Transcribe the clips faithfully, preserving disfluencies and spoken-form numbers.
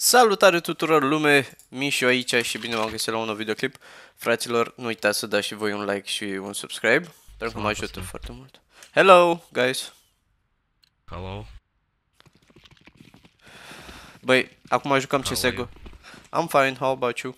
Salutare tuturor lume, Mișu aici și bine m-am găsit la un nou videoclip. Fraților, nu uitați să dați și voi un like și un subscribe, pentru că mă ajută foarte mult. Hello, guys! Hello. Băi, acum jucăm C S G O. I'm fine, how about you?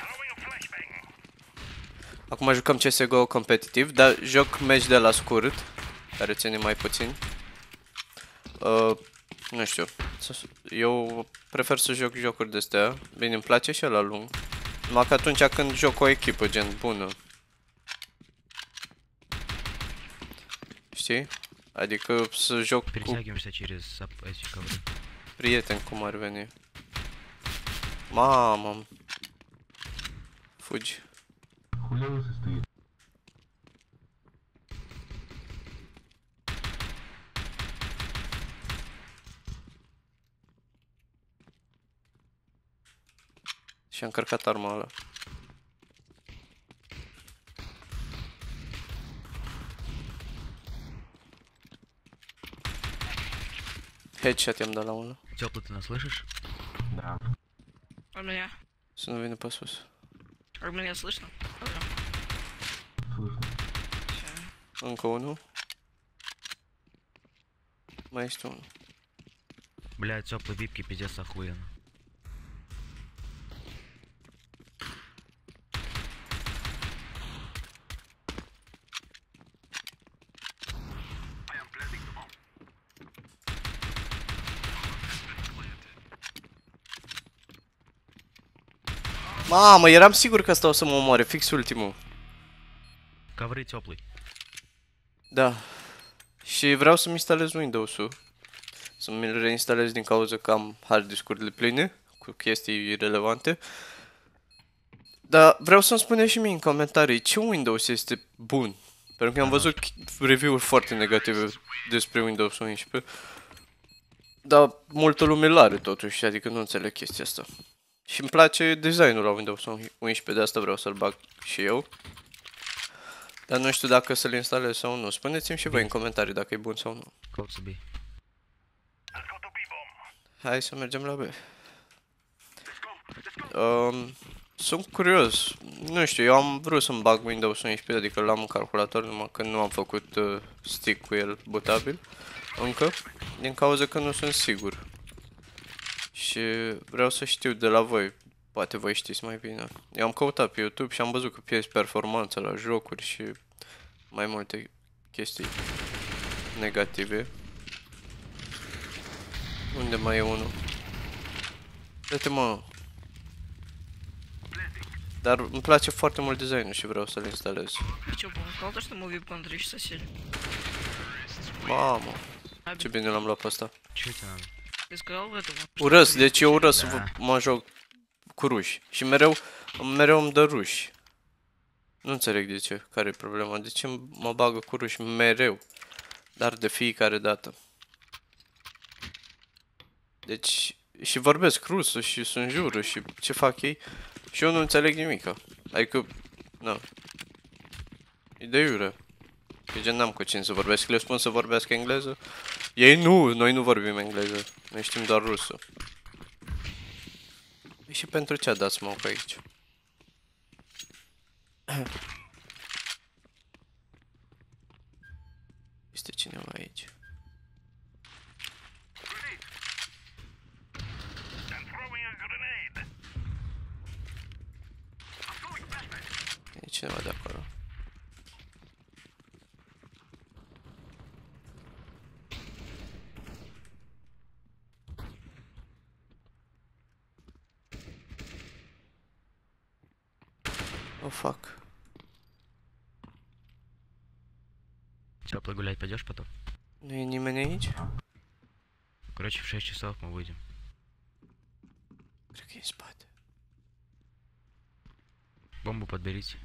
Acum jucăm C S G O competitiv, dar joc match de la scurt, care ține mai puțin. Uh, nu știu, eu prefer să joc jocuri de astea. Bine, îmi place și la lung. Numai că atunci când joc o echipă gen bună. Știi? Adică să joc cu prieteni, cum ar veni. Mamă. Fugi. Și-a încărcat arma ăla. Headshot i-am dat la unul. Теплый, ты нас слышишь? Да. А меня? Să nu vină pe sus. А меня слышно? Алло. Слышно. Încă unul. Mai este unul. Бля, теплый випки пиздец охуенно. Mamă, eram sigur că asta o să mă omoare, fix ultimul. Ковры теплый. Da. Și vreau să-mi instalez Windows-ul. Să mi-l reinstalez din cauza că am hard discurile pline cu chestii irelevante. Dar vreau să-mi spuneți și mie în comentarii ce Windows este bun. Pentru că am văzut review-uri foarte negative despre Windows unsprezece. Dar multă lume l-are totuși, adică nu înțeleg chestia asta. Și îmi place designul la Windows unsprezece, de asta vreau să-l bag și eu. Dar nu știu dacă să-l instalez sau nu. Spuneți-mi și voi în comentarii dacă e bun sau nu. Hai să mergem la B. Um, sunt curios. Nu știu, eu am vrut să-mi bag Windows unsprezece, adică l-am în calculator, numai că nu am făcut uh, stick cu el bootabil încă, din cauza că nu sunt sigur. Și vreau să știu de la voi, poate voi știți mai bine. Eu am căutat pe YouTube și am văzut că pierzi performanța la jocuri și mai multe chestii negative. Unde mai e unul? Dă-te, mă! Dar îmi place foarte mult designul și vreau să-l instalez. Ты чё, помню, сказал то, что мы вип-кон три часа сели? Mamă! Ce bine l-am luat pe ăsta. Ce ți надо? Ты сказал в этом? Urăs, deci eu urăs să Da. mă joc cu ruși. Și mereu, mereu îmi dă ruși. Nu înțeleg de ce, care e problema. De ce mă bagă cu ruși mereu? Dar de fiecare dată. Deci, și vorbesc rusă și sunt jură și ce fac ei. Și eu nu înțeleg nimica. Adică, nu. E de iure. Că gen n-am cu cine să vorbesc. Le spun să vorbească engleză. Ei nu, noi nu vorbim engleză. Noi știm doar rusă. Și pentru ce a dat smoke aici? Este cineva aici. E cineva de acolo. Oh fuck. Теплый гулять пойдешь потом? Nu e nimeni aici? Короче, в шесть часов мы выйдем. Cred că e în spate. Бомбу подберите.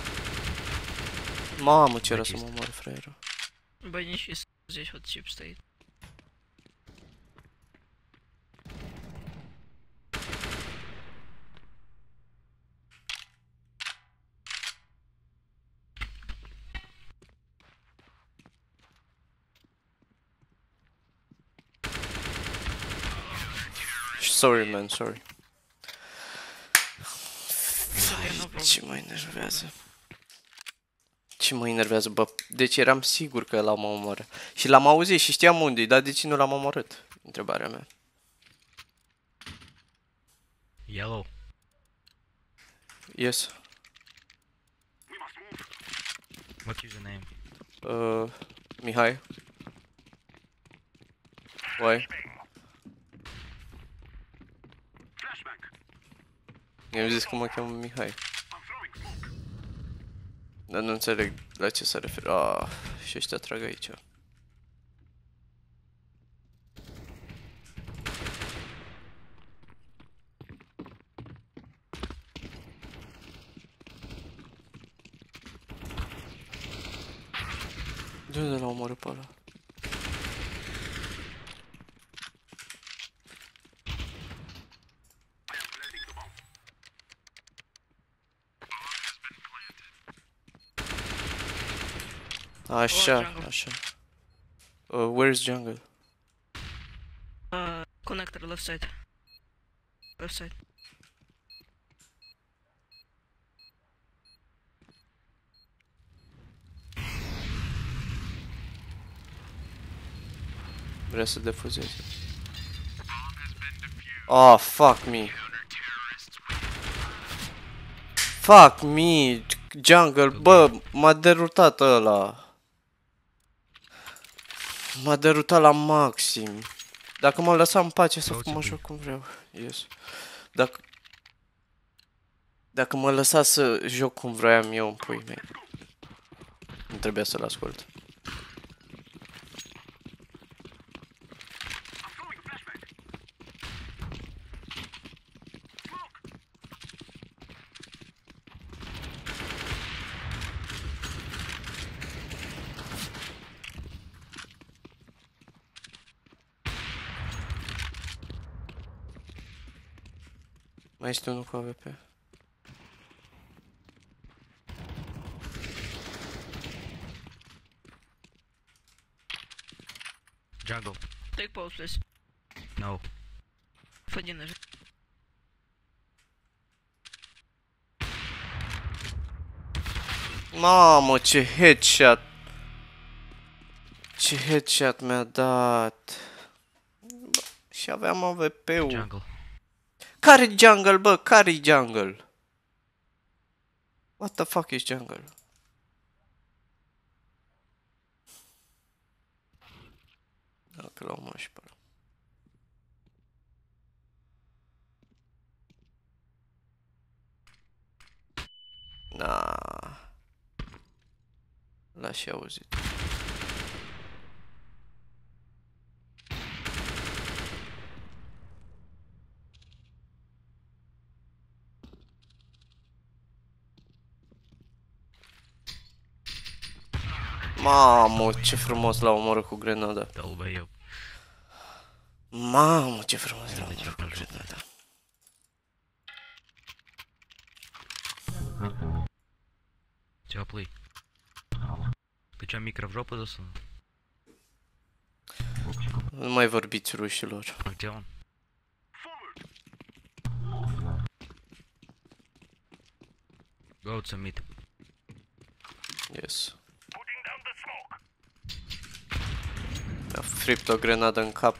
Mamă, ce era să mă omor, fraierul. Банищий здесь вот тип стоит. Sorry, man, sorry. попробуй. Ce mă enervează? Ce mă enervează, bă? Deci eram sigur că l-am omorât. Și l-am auzit și știam unde, dar de ce nu l-am omorât? Întrebarea mea. Yellow. Yes. What's your name? Uh, Mihai. Why? I-am zis că mă cheamă Mihai. Dar nu înțeleg la ce se referă. Ah, și ăștia trag aici. De unde l-au omorât pe ăla? Așa, jungle. așa. Uh, where's jungle? Uh, connector left side. Left side. Vrea să defuzeze. Oh, fuck me. Fuck me. Jungle, bă, m-a derutat ăla. M-a derutat la maxim. Dacă mă lăsa în pace să mă joc cum vreau. Yes. Dacă... Dacă mă lăsa să joc cum vroiam eu în puii mei. Nu trebuia să-l ascult. Mai este unul cu A V P. Jungle. Take pause, please. No. F один нажми. Mamă, ce headshot! Ce headshot mi-a dat! Bă, și aveam A V P-ul. Jungle. Care-i jungle, bă? Care-i jungle? What the fuck is jungle? Dacă l-au mă și pe ăla. Na. L-a și auzit. Mamă, ce frumos l-a omorât cu grenada. Долбоёб. Mamă, ce frumos l-a omorât cu grenada. Тёплый. Ты чё, микро в жопу засунул? Nu mai vorbiți rușilor. А где он? Go to mid. Yes. Mi-a fript o grenadă în cap.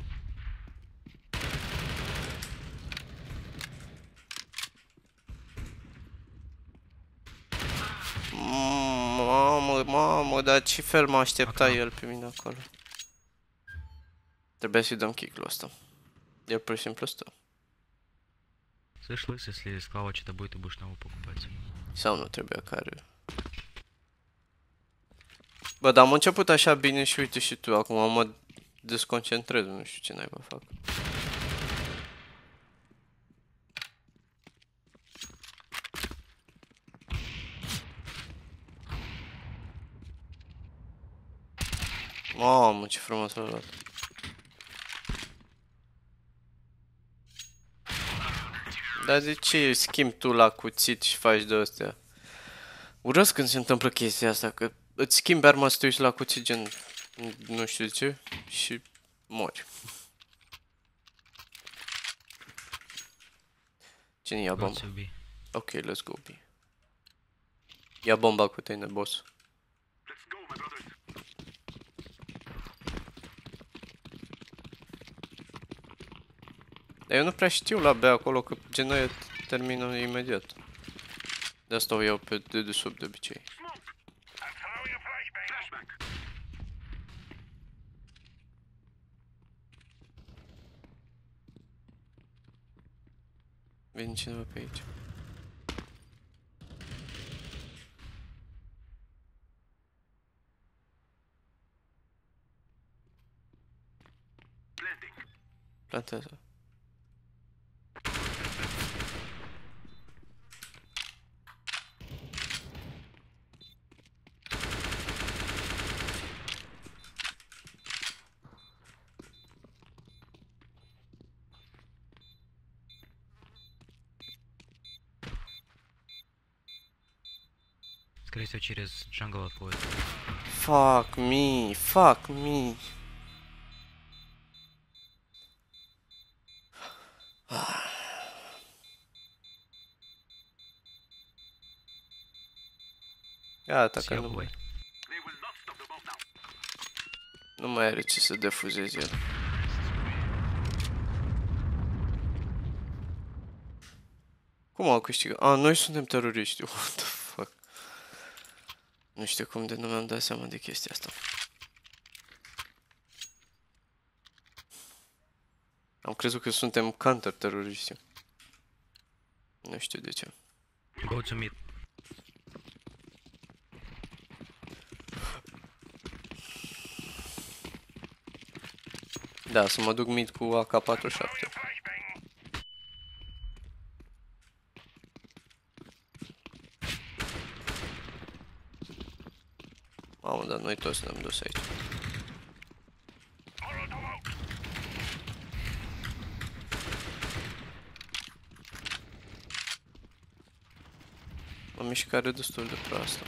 Mamă, mamă, dar ce fel mă aștepta Acum. el pe mine acolo. Trebuia să-i dăm kick-ul ăsta. El pur și simplu stă. Слышь, лыс, если склава что-то будет, ты будешь новую покупать. Sau nu trebuia care... Bă, dar am început așa bine și uite și tu, acum mă desconcentrez, nu știu ce naiba fac. Mamă, ce frumos l-a luat. Dar de ce schimbi tu la cuțit și faci de astea? Urăsc când se întâmplă chestia asta, că îți schimbi arma să te uiți la cuțit gen... Nu știu de ce, și mori. Cine ia Go bomba? to B. Ok, let's go B. Ia bomba cu tine, boss. Dar eu nu prea știu la B acolo, că genoie termină imediat. De asta o iau pe dedesubt de obicei. Vine cineva pe aici. Plantează. Скорее всего, через джангл отходит. Fuck me, fuck me. Gata, că nu Сверху, mai, бай. nu mai are ce să defuzeze el. Cum au câștigat? A, noi suntem teroriști. What the fuck? Nu știu cum de nu mi-am dat seama de chestia asta. Am crezut că suntem counter-teroriști. Nu știu de ce. Go to mid. Da, să mă duc mid cu A K patruzeci și șapte. Mamă, dar noi toți ne-am dus aici. O mișcare destul de proastă.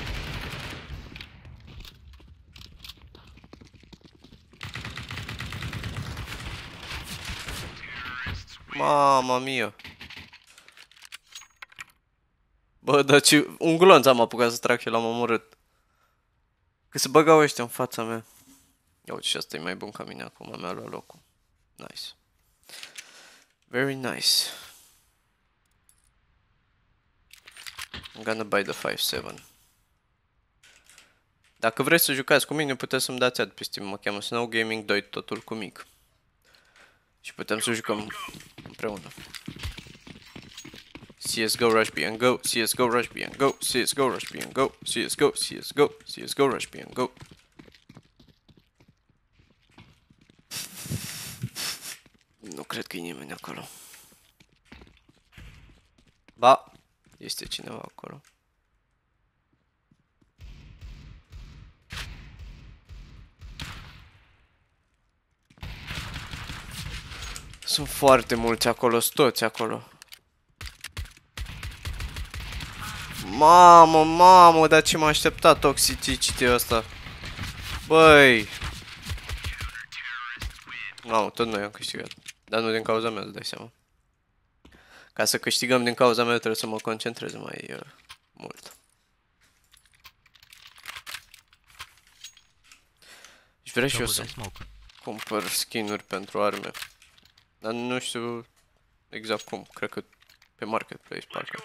Mama mia. Bă, dar ce... Un glonț am apucat să trag și l-am omorât. Că se băgau ăștia în fața mea. Ia uite, și asta e mai bun ca mine acum, mi-a luat locul. Nice. Very nice. I'm gonna buy the five seven. Dacă vreți să jucați cu mine, puteți să-mi dați ad pe Steam. Mă cheamă Snow Gaming doi, totul cu mic. Și putem să jucăm împreună. C S G O Rush B and Go, C S G O Rush B and Go, C S G O Rush B and Go, C S G O, C S G O, C S G O Rush B and Go. Nu cred că e nimeni acolo. Ba, este cineva acolo. Sunt foarte mulți acolo, sunt toți acolo. Mamă, mamă, dar ce m-a așteptat toxicity ăsta. Băi. Mamă, tot noi am câștigat. Dar nu din cauza mea, îți dai seama. Ca să câștigăm din cauza mea trebuie să mă concentrez mai uh, mult. Și vreau și eu să cumpăr skin-uri pentru arme. Dar nu știu exact cum, cred că pe Marketplace parcă.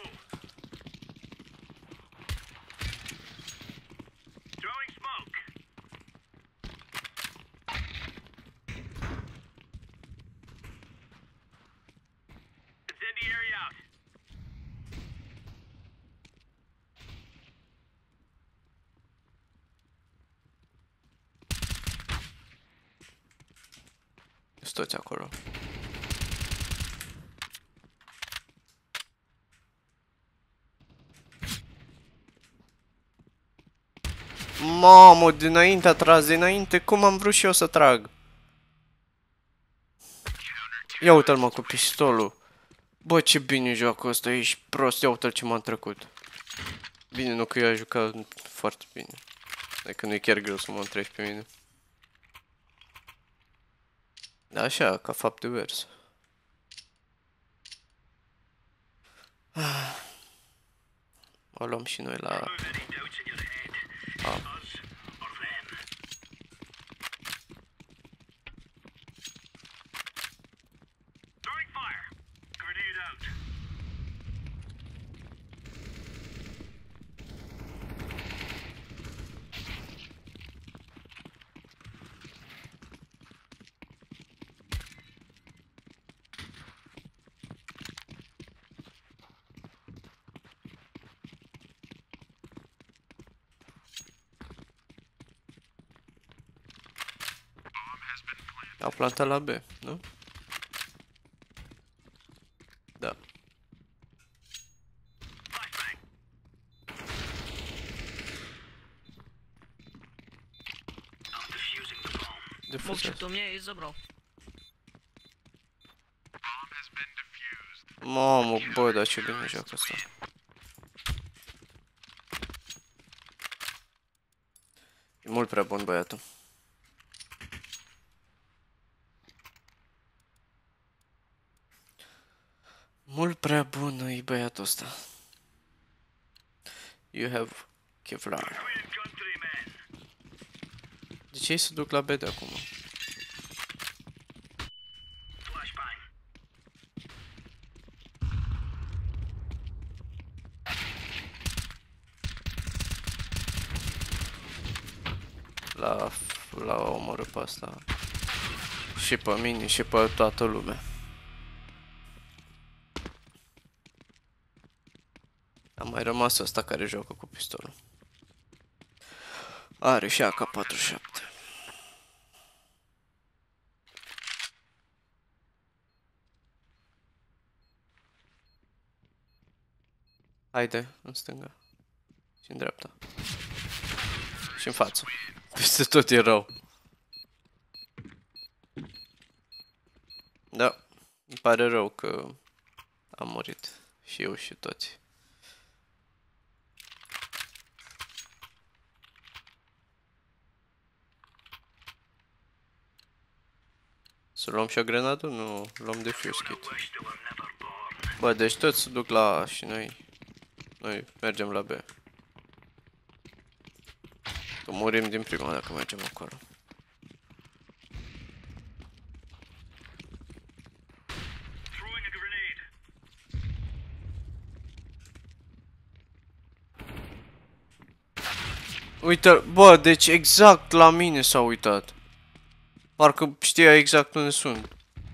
Sunt toți acolo. Mamă, dinainte a tras, dinainte, cum am vrut și eu să trag? Ia uite-l mă cu pistolul. Bă, ce bine joacă ăsta, ești prost, ia uite-l ce m-am trecut. Bine, nu că eu a jucat foarte bine. Adică nu e chiar greu să mă întrebi pe mine. Da, așa, ca fapt divers. O luăm și noi la... A. Au plantat la B, nu? Da. Мовчик, у меня и забрал. Mamă, bă, dar ce bine joacă asta. E mult prea bun băiatul. Mult prea bun e băiatul ăsta. You have Kevlar. De ce ei se duc la B de acum? La, la omoră pe asta. Și pe mine și pe toată lumea. Am mai rămas ăsta care joacă cu pistolul. Are și A K patruzeci și șapte. Haide, în stânga. Și în dreapta. Și în față. Peste tot e rău. Da. Îmi pare rău că am murit. Și eu și toți. Să luăm și o grenadă? Nu, luăm de fuse kit. Bă, deci toți se duc la A și noi... Noi mergem la B. Că murim din prima dacă mergem acolo. Uite, bă, deci exact la mine s-a uitat. Parcă știa exact unde sunt.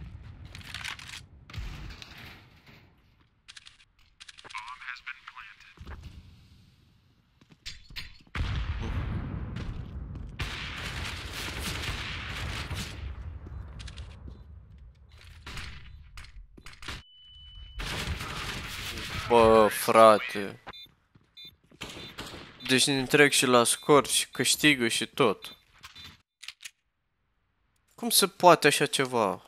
Bă, frate. Deci ne trec și la scor și câștigă și tot. Cum se poate așa ceva?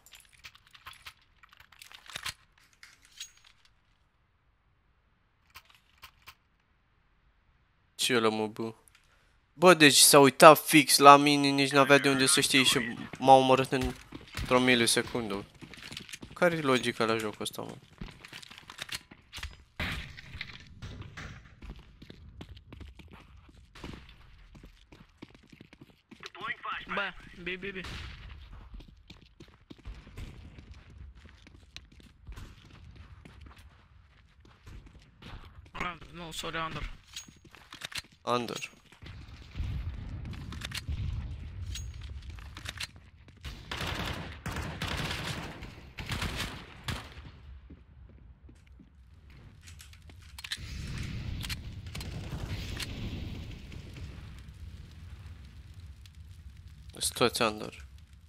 Ce ăla mă bă? Bă, deci s-a uitat fix la mine, nici n-avea de unde să știe și m-a omorât într-o milisecundă. Care-i logica la jocul ăsta, mă? Б, B, B, B. А, ну, sorry, under. Under. Sunt toți under.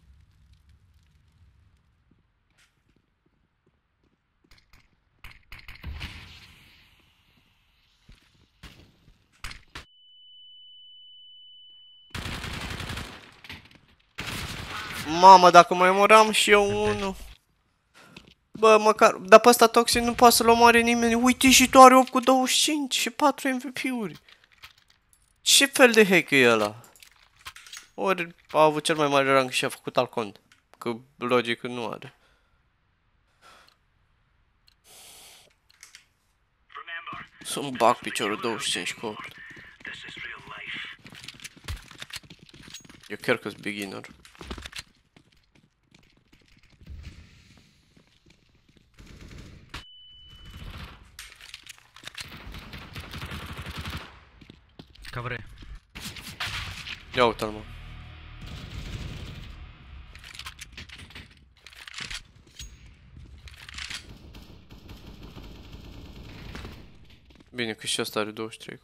Mamă, dacă mai moram și eu unul. Bă, măcar, dar pe ăsta Toxic nu poate să-l omoare nimeni. Uite și tu are opt cu douăzeci și cinci și patru M V P-uri. Ce fel de hack e ăla? Ori a avut cel mai mare rang și a făcut alt cont. Că logic nu are. Remember, Să-mi bag piciorul douăzeci și cinci cu opt. Eu chiar că-s beginner. Ковры. Ia uite-l, mă. Bine că și asta are douăzeci și trei.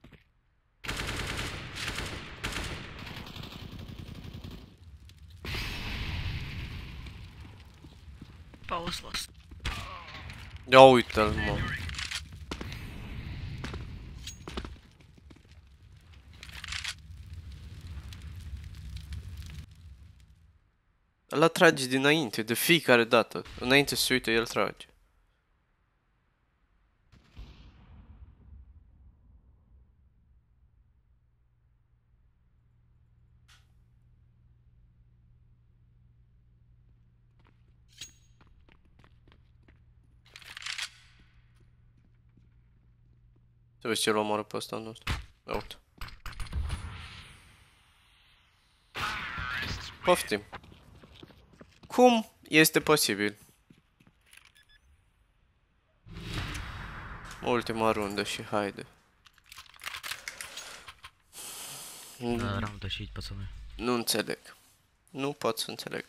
Pause lost. Ia uite-l, mă. Ăla trage dinainte, de fiecare dată. Înainte să se uite, el trage. Să vezi ce-l omoară pe ăsta nostru. Ia uite. Poftim. Cum este posibil? Ultima rundă și haide. Надо раунд тащить, пацаны. Nu înțeleg. Nu pot să înțeleg.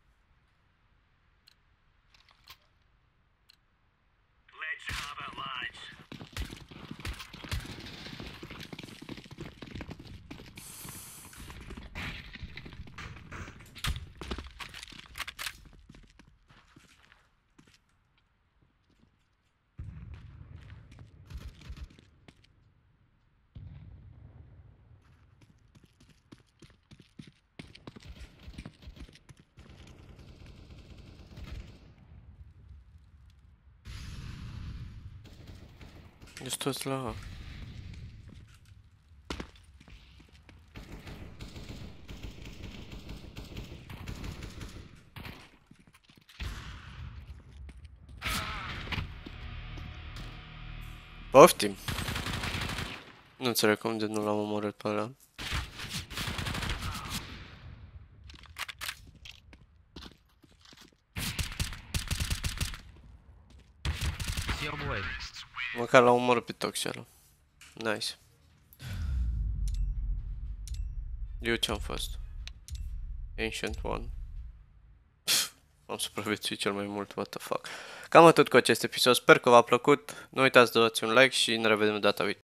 Ești toți la... Poftim! Nu înțeleg cum de nu l-am omorât pe ăla. Все убивай. Măcar l-am omorât pe Toxiel. Nice. Eu ce-am fost? Ancient One. Pff, am supraviețuit cel mai mult, what the fuck. Cam atât cu acest episod, sper că v-a plăcut. Nu uitați să dați un like și ne revedem data viitoare.